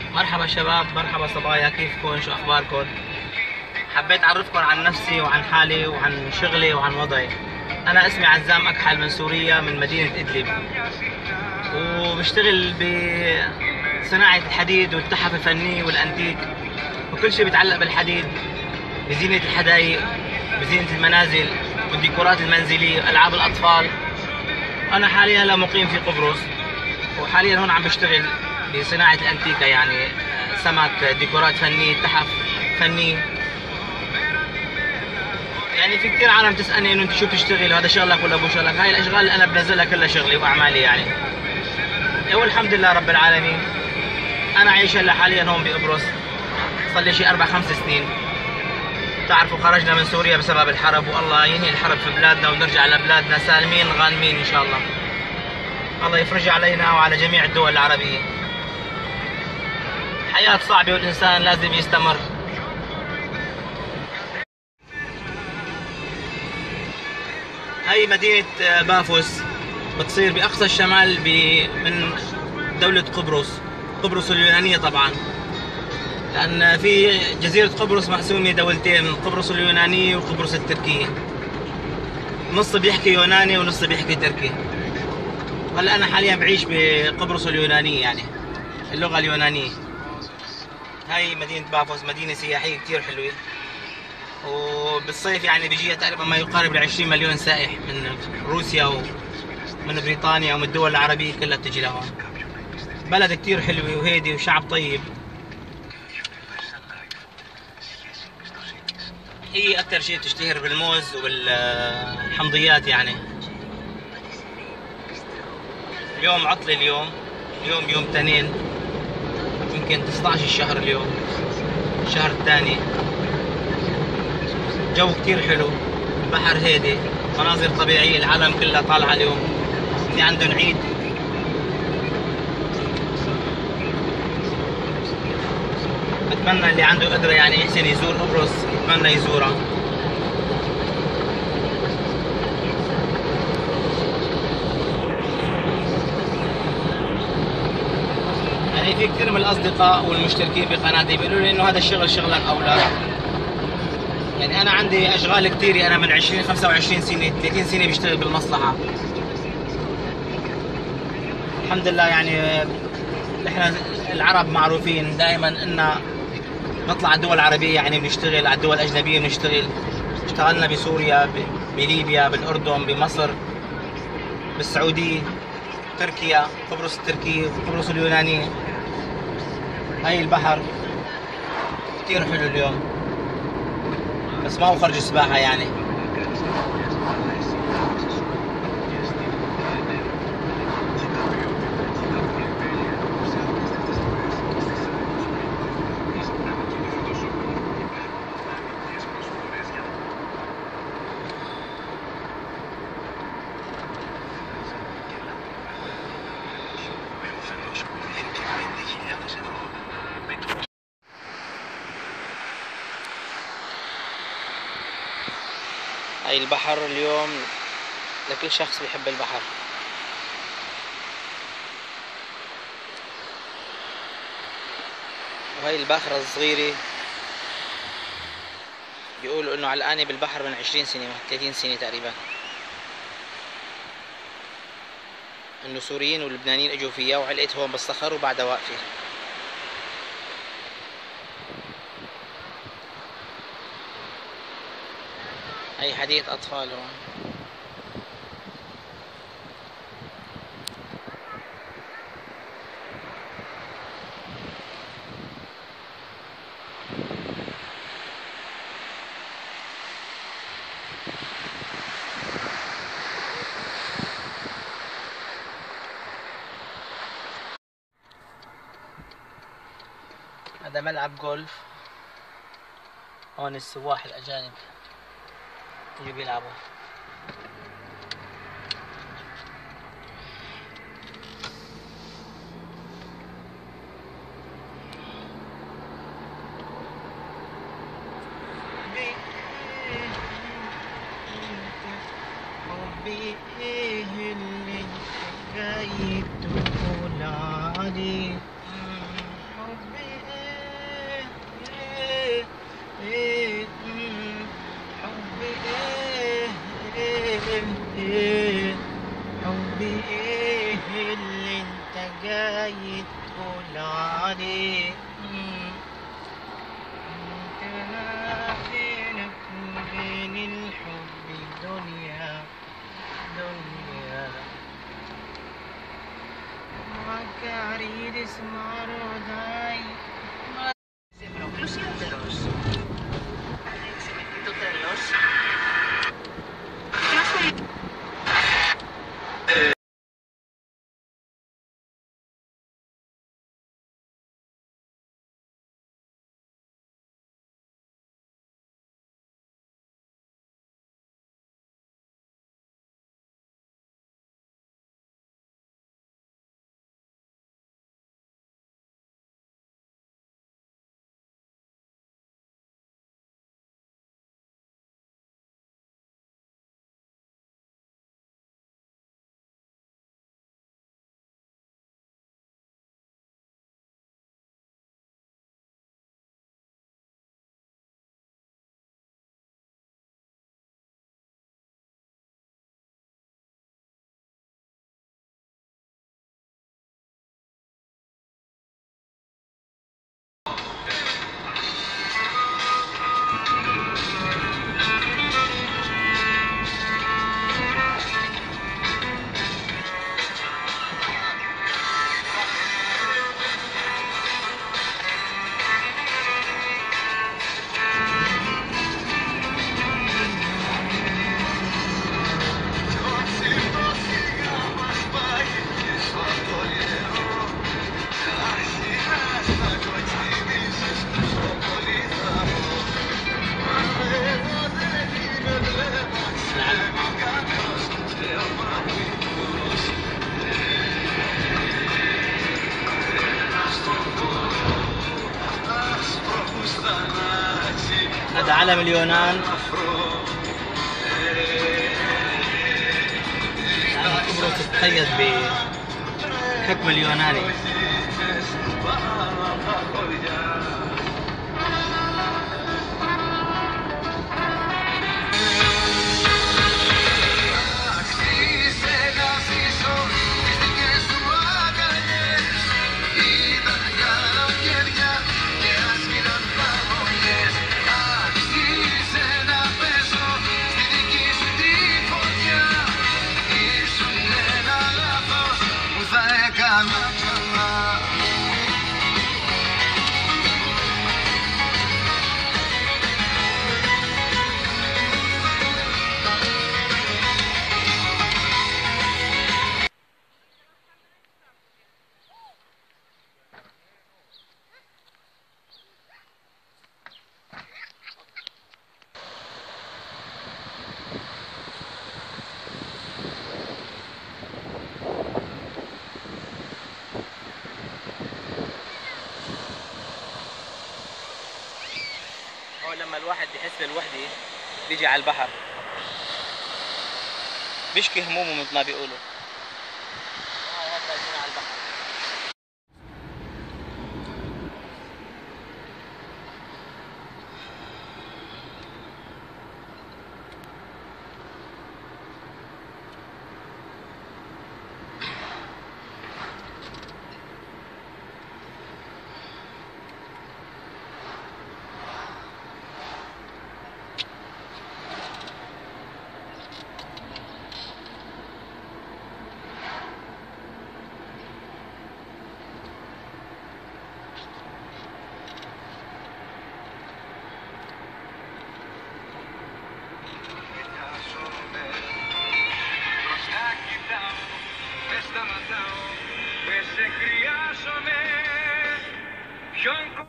مرحبا شباب، مرحبا صبايا، كيفكم؟ شو اخباركم؟ حبيت اعرفكم عن نفسي وعن حالي وعن شغلي وعن وضعي. انا اسمي عزام اكحل من سوريا، من مدينة ادلب، وبشتغل بصناعة الحديد والتحف الفني والانتيك وكل شيء بيتعلق بالحديد، بزينة الحدائق، بزينة المنازل والديكورات المنزلية، العاب الاطفال. انا حاليا هلا مقيم في قبرص، وحاليا هون عم بشتغل بصناعة الانتيكا، يعني سمك، ديكورات فنية، تحف فني. يعني في كثير عالم تسألني انه انت شو بتشتغل، هذا شغلك ولا مو شغلك؟ هاي الاشغال اللي انا بنزلها كلها شغلي واعمالي يعني. والحمد لله رب العالمين. انا عايش هلا حاليا هون بقبرص، صار لي شي 4-5 سنين. تعرفوا خرجنا من سوريا بسبب الحرب، والله ينهي الحرب في بلادنا ونرجع لبلادنا سالمين غانمين ان شاء الله. الله يفرجها علينا وعلى جميع الدول العربية. حياة صعبة والإنسان لازم يستمر. هاي مدينة بافوس، بتصير بأقصى الشمال من دولة قبرص، قبرص اليونانية طبعا، لأن في جزيرة قبرص مقسومة دولتين، قبرص اليونانية وقبرص التركية. نص بيحكي يوناني ونص بيحكي تركي. هلا أنا حاليا بعيش بقبرص اليونانية، يعني اللغة اليونانية. هاي مدينة بافوس مدينة سياحية كتير حلوة، وبالصيف يعني بيجيها تقريبا ما يقارب ل 20 مليون سائح من روسيا ومن بريطانيا ومن الدول العربية كلها بتجي لهون. بلد كتير حلوة وهادي وشعب طيب. هي أكثر شيء بتشتهر بالموز وبالحمضيات يعني. اليوم عطلة، اليوم يوم اثنين، يمكن 19 الشهر اليوم، الشهر الثاني. جو كتير حلو، البحر هادي، مناظر طبيعية، العالم كلها طالعة اليوم، في عندهم عيد. بتمنى اللي عنده قدرة يعني يحسن يزور قبرص يتمنى يزورها. يعني في كثير من الأصدقاء والمشتركين بقناتي بيقولوا لي إنه هذا الشغل شغلك أو لا. يعني أنا عندي أشغال كثيرة، أنا من 20-25 سنة 30 سنة بشتغل بالمصلحة. الحمد لله. يعني نحن العرب معروفين دائما إن نطلع على الدول العربية، يعني بنشتغل على الدول الأجنبية، بنشتغل. اشتغلنا بسوريا، بليبيا، بالأردن، بمصر، بالسعودية، تركيا، قبرص التركية، قبرص اليونانية. هاي البحر كتير حلو اليوم، بس ما هو خرج سباحة يعني. هاي البحر اليوم لكل شخص بيحب البحر. وهي الباخرة الصغيرة بيقولوا انه علقانة بالبحر من 20 سنة 30 سنة تقريبا، انه سوريين ولبنانيين اجوا فيها وعلقت هون بالصخر وبعدها واقفة. هي حديقة اطفال هون. هذا ملعب جولف، هون السواح الأجانب اللي بيلعبوا. جاي تقول علي حبي قول علي انت بينك وبين الحب دنيا دنيا معك اريد اسمع رداي. Conclusión de los tutelos. هذا علم اليونان. يعني قبرص تقيد بحكم اليوناني. لما الواحد بيحس بالوحدة بيجي على البحر بيشكي همومه مثل ما بيقولوا. هذا على البحر. Σταματάω, δεν σε χρειάζομαι. Ποιον